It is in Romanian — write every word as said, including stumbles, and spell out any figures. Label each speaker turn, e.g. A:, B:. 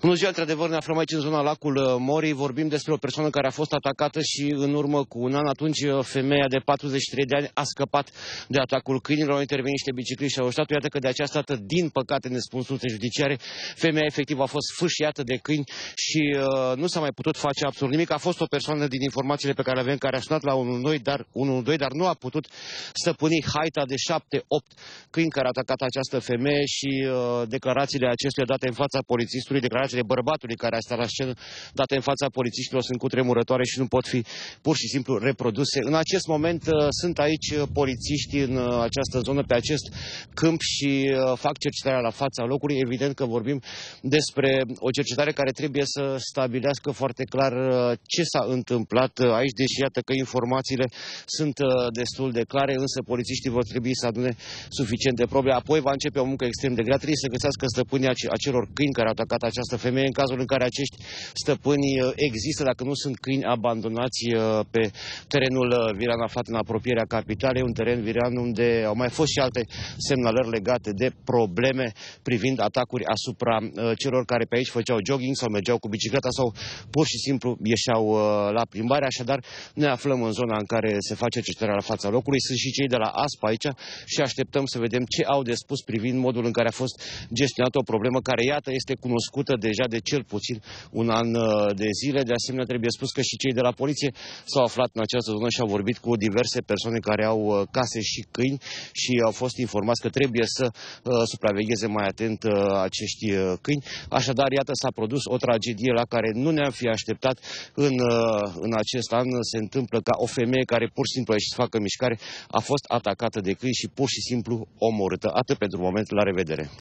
A: Bună ziua, într-adevăr ne aflăm aici în zona lacul Morii, vorbim despre o persoană care a fost atacată și în urmă cu un an, atunci femeia de patruzeci și trei de ani a scăpat de atacul câinilor, au intervenit niște bicicliști și au ajutat-o. Iată că de această dată, din păcate, ne spun surse judiciare, femeia efectiv a fost fâșiată de câini și uh, nu s-a mai putut face absolut nimic. A fost o persoană din informațiile pe care le avem care a sunat la unu unu doi, dar, unu unu doi, dar nu a putut stăpâni haita de șapte opt câini care a atacat această femeie și uh, declarațiile acestuia date în fața polițistului, declarațiile bărbatului care a stat la scenă, date în fața polițiștilor, sunt cutremurătoare și nu pot fi pur și simplu reproduse. În acest moment uh, sunt aici polițiști în uh, această zonă, pe acest câmp și uh, fac cercetarea la fața locului. Evident că vorbim despre o cercetare care trebuie să stabilească foarte clar uh, ce s-a întâmplat uh, aici, deși iată că informațiile sunt uh, destul de clare, însă polițiștii vor trebui să adune suficient de probe. Apoi va începe o muncă extrem de grea, trebuie să găsească stăpânii acelor câini care au atacat această femeie, în cazul în care acești stăpâni există, dacă nu sunt câini abandonați pe terenul viran aflat în apropierea capitalei, un teren viran unde au mai fost și alte semnalări legate de probleme privind atacuri asupra celor care pe aici făceau jogging sau mergeau cu bicicleta sau pur și simplu ieșeau la plimbare. Așadar, ne aflăm în zona în care se face cercetarea la fața locului. Sunt și cei de la A S P aici și așteptăm să vedem ce au de spus privind modul în care a fost gestionată o problemă care, iată, este cunoscută deja de cel puțin un an de zile. De asemenea, trebuie spus că și cei de la poliție s-au aflat în această zonă și au vorbit cu diverse persoane care au case și câini și au fost informați că trebuie să uh, supravegheze mai atent uh, acești uh, câini. Așadar, iată, s-a produs o tragedie la care nu ne-am fi așteptat în, uh, în acest an. Se întâmplă ca o femeie care pur și simplu a ieșit să facă mișcare a fost atacată de câini și pur și simplu omorâtă. Atât pentru moment, la revedere!